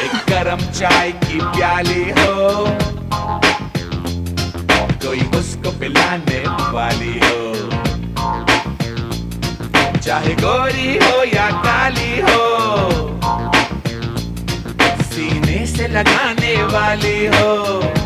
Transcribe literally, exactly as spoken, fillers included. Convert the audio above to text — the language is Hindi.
एक गरम चाय की प्याली हो, कोई उसको पिलाने वाली हो, चाहे गोरी हो या काली हो, सीने से लगाने वाली हो।